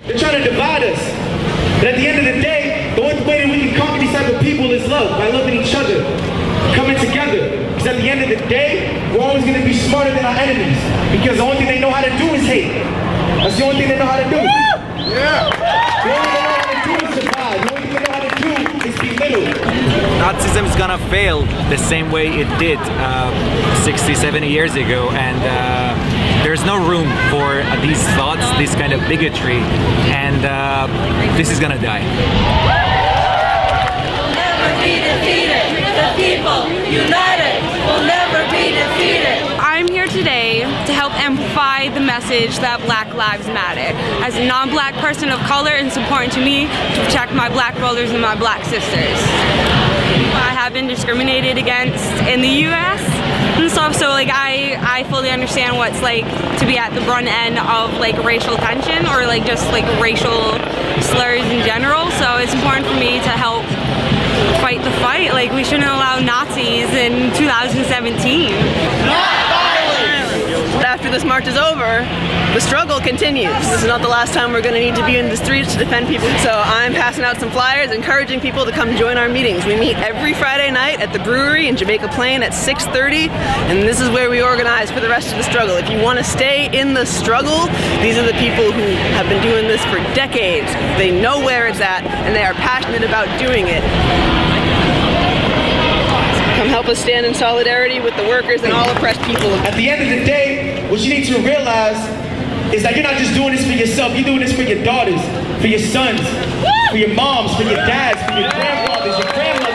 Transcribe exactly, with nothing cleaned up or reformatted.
They're trying to divide us. But at the end of the day, the only way that we can conquer these type of people is love, by loving each other, coming together. Because at the end of the day, we're always going to be smarter than our enemies. Because the only thing they know how to do is hate. That's the only thing they know how to do. Yeah. The only thing they know how to do is survive. The only thing they know how to do is belittle. Nazism is gonna fail the same way it did uh, sixty, seventy years ago, and uh, there's no room for uh, these thoughts, this kind of bigotry, and uh, this is gonna die. We'll never be defeated. The people united will never be defeated. I'm here today to help amplify the message that Black Lives Matter. As a non-black person of color, it's important to me to protect my black brothers and my black sisters. I have been discriminated against in the U S and stuff, so like I, I fully understand what it's like to be at the brunt end of like racial tension or like just like racial slurs in general, so it's important for me to help fight the fight. Like, we shouldn't allow Nazis in two thousand seventeen. But after this march is over, the struggle continues. This is not the last time we're going to need to be in the streets to defend people. So I'm passing out some flyers, encouraging people to come join our meetings. We meet every Friday night at the brewery in Jamaica Plain at six thirty, and this is where we organize for the rest of the struggle. If you want to stay in the struggle, these are the people who have been doing this for decades. They know where it's at, and they are passionate about doing it. Come help us stand in solidarity with the workers and all oppressed people. At the end of the day, what you need to realize is that you're not just doing this for yourself, you're doing this for your daughters, for your sons, for your moms, for your dads, for your grandfathers, your grandmothers.